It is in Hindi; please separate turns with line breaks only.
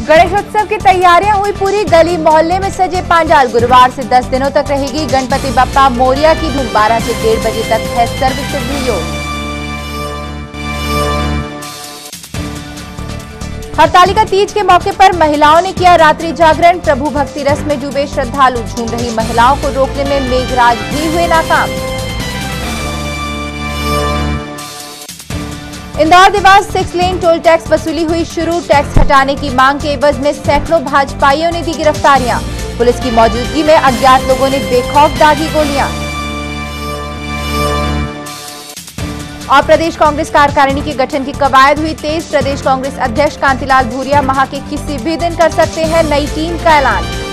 गणेशोत्सव की तैयारियां हुई पूरी। गली मोहल्ले में सजे पांडाल। गुरुवार से 10 दिनों तक रहेगी गणपति बप्पा मोरिया की धूम। 12 से 1:30 बजे तक है सर्वसिद्धि योग। हरतालिका तीज के मौके पर महिलाओं ने किया रात्रि जागरण। प्रभु भक्ति रस में डूबे श्रद्धालु। झूम रही महिलाओं को रोकने में मेघराज भी हुए नाकाम। Indore Dewas 6 lane toll tax वसूली हुई शुरू। टैक्स हटाने की मांग के एवज में सैकड़ों भाजपाइयों ने दी गिरफ्तारियां। पुलिस की मौजूदगी में अज्ञात लोगों ने बेखौफ दागी गोलियां। और प्रदेश कांग्रेस कार्यकारिणी के गठन की कवायद हुई तेज। प्रदेश कांग्रेस अध्यक्ष कांतिलाल भूरिया माह के किसी भी दिन कर सकते हैं नई टीम का ऐलान।